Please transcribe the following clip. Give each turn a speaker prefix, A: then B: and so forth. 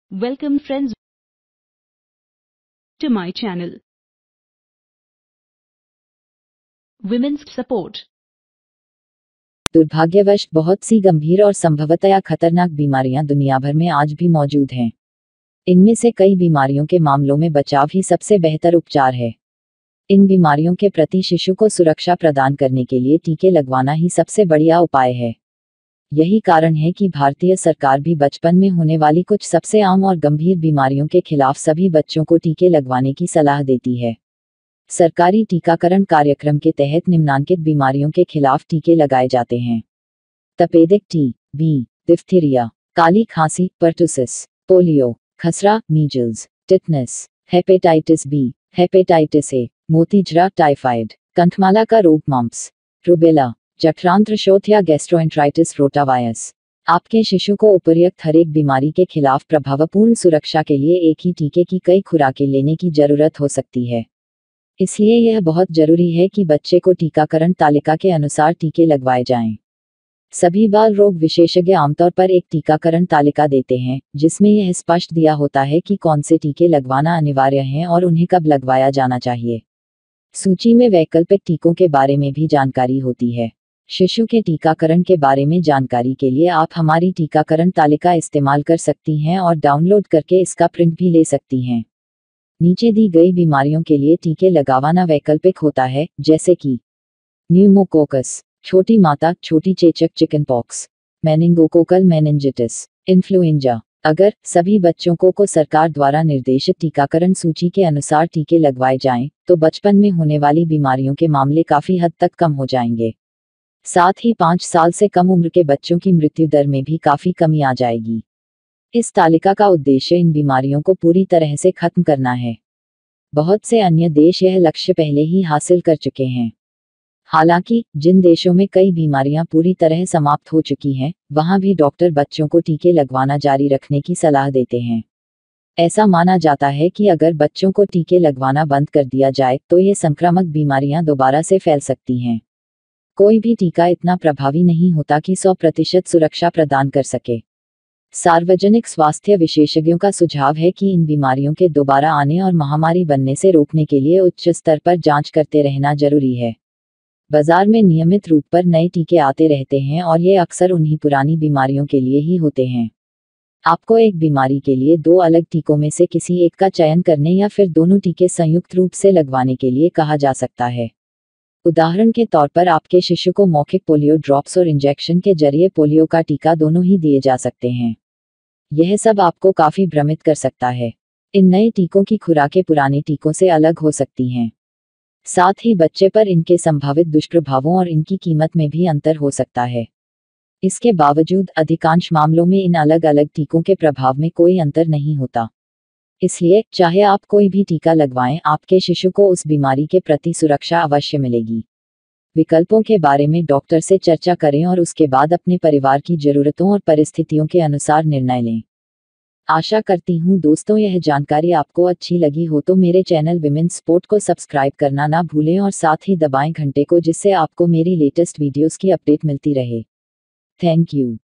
A: Welcome friends to my channel. Women's Support.
B: दुर्भाग्यवश बहुत सी गंभीर और संभवतया खतरनाक बीमारियां दुनिया भर में आज भी मौजूद हैं। इनमें से कई बीमारियों के मामलों में बचाव ही सबसे बेहतर उपचार है। इन बीमारियों के प्रति शिशु को सुरक्षा प्रदान करने के लिए टीके लगवाना ही सबसे बढ़िया उपाय है। यही कारण है कि भारतीय सरकार भी बचपन में होने वाली कुछ सबसे आम और गंभीर बीमारियों के खिलाफ सभी बच्चों को टीके लगवाने की सलाह देती है। सरकारी टीकाकरण कार्यक्रम के तहत निम्नांकित बीमारियों के खिलाफ टीके लगाए जाते हैं: तपेदिक टी.बी, डिप्थीरिया, काली खांसी, पर्टुसिस, पोलियो, खसरा, measles, tetanus, hepatitis B, hepatitis A, मोतीझरा, टाइफाइड, कंठमाला का रोग, मम्प्स, रूबेला, जठरांत्र शोथ या गैस्ट्रोएंटराइटिस रोटावायरस। आपके शिशु को उपर्युक्त हर एक बीमारी के खिलाफ प्रभावपूर्ण सुरक्षा के लिए एक ही टीके की कई खुराकें लेने की जरूरत हो सकती है। इसलिए यह बहुत जरूरी है कि बच्चे को टीकाकरण तालिका के अनुसार टीके लगवाए जाएं। सभी बाल रोग विशेषज्ञ आमतौर पर एक टीकाकरण तालिका देते हैं, जिसमें यह स्पष्ट दिया होता है कि कौन से टीके लगवाना अनिवार्य हैं और उन्हें कब लगवाया जाना चाहिए। सूची में वैकल्पिक टीकों के बारे में भी जानकारी होती है। शिशु के टीकाकरण के बारे में जानकारी के लिए आप हमारी टीकाकरण तालिका इस्तेमाल कर सकती हैं और डाउनलोड करके इसका प्रिंट भी ले सकती हैं। नीचे दी गई बीमारियों के लिए टीके लगवाना वैकल्पिक होता है, जैसे कि न्यूमोकोकस, छोटी माता, छोटी चेचक, चिकनपॉक्स, मेनिंगोकोकल मेनिंजिटिस, इन्फ्लुएंजा। अगर सभी बच्चों को सरकार द्वारा निर्देशित टीकाकरण सूची के अनुसार टीके लगवाए जाएं, तो बचपन में होने वाली बीमारियों के मामले काफी हद तक कम हो जाएंगे। साथ ही 5 साल से कम उम्र के बच्चों की मृत्यु दर में भी काफी कमी आ जाएगी। इस तालिका का उद्देश्य इन बीमारियों को पूरी तरह से खत्म करना है। बहुत से अन्य देश यह लक्ष्य पहले ही हासिल कर चुके हैं। हालांकि जिन देशों में कई बीमारियां पूरी तरह समाप्त हो चुकी हैं, वहां भी डॉक्टर बच्चों को टीके लगवाना जारी रखने की सलाह देते हैं। ऐसा माना जाता है कि अगर बच्चों को टीके लगवाना बंद कर दिया जाए तो ये संक्रामक बीमारियां दोबारा से फैल सकती हैं। कोई भी टीका इतना प्रभावी नहीं होता कि 100% सुरक्षा प्रदान कर सके। सार्वजनिक स्वास्थ्य विशेषज्ञों का सुझाव है कि इन बीमारियों के दोबारा आने और महामारी बनने से रोकने के लिए उच्च स्तर पर जांच करते रहना जरूरी है। बाजार में नियमित रूप पर नए टीके आते रहते हैं और ये अक्सर उन्हीं पुरानी बीमारियों के लिए ही होते हैं। आपको एक बीमारी के लिए 2 अलग टीकों में से किसी एक का चयन करने या फिर दोनों टीके संयुक्त रूप से लगवाने के लिए कहा जा सकता है। उदाहरण के तौर पर आपके शिशु को मौखिक पोलियो ड्रॉप्स और इंजेक्शन के जरिए पोलियो का टीका दोनों ही दिए जा सकते हैं। यह सब आपको काफी भ्रमित कर सकता है। इन नए टीकों की खुराकें पुराने टीकों से अलग हो सकती हैं। साथ ही बच्चे पर इनके संभावित दुष्प्रभावों और इनकी कीमत में भी अंतर हो सकता है। इसके बावजूद अधिकांश मामलों में इन अलग अलग टीकों के प्रभाव में कोई अंतर नहीं होता। इसलिए चाहे आप कोई भी टीका लगवाएं, आपके शिशु को उस बीमारी के प्रति सुरक्षा अवश्य मिलेगी। विकल्पों के बारे में डॉक्टर से चर्चा करें और उसके बाद अपने परिवार की जरूरतों और परिस्थितियों के अनुसार निर्णय लें। आशा करती हूँ दोस्तों यह जानकारी आपको अच्छी लगी हो तो मेरे चैनल विमेंस सपोर्ट को सब्सक्राइब करना ना भूलें और साथ ही दबाएं घंटे को, जिससे आपको मेरी लेटेस्ट वीडियोस की अपडेट मिलती रहे। Thank you.